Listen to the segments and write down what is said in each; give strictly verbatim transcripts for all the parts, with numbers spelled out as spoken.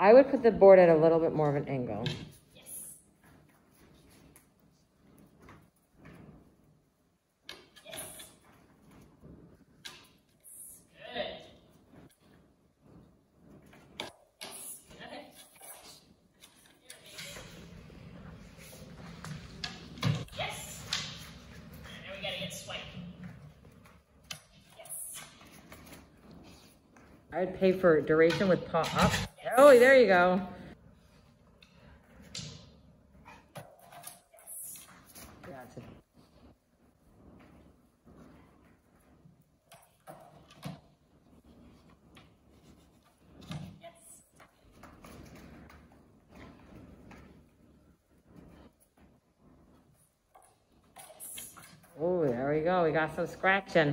I would put the board at a little bit more of an angle. Yes. Yes. Good. Yes. Now we gotta get swipe. Yes. I would pay for duration with paw up. Oh, there you go. Gotcha. Yes. Oh, there we go. We got some scratching.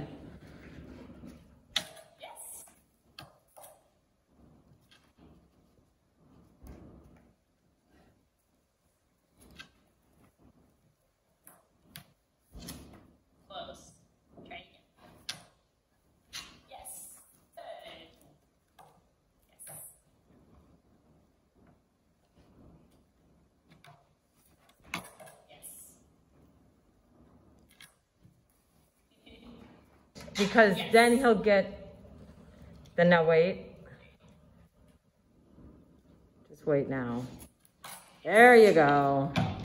Yes. Close. Try again. Yes. Good. Yes. Yes. Because Yes. then he'll get, then now wait. Just wait now. There you go.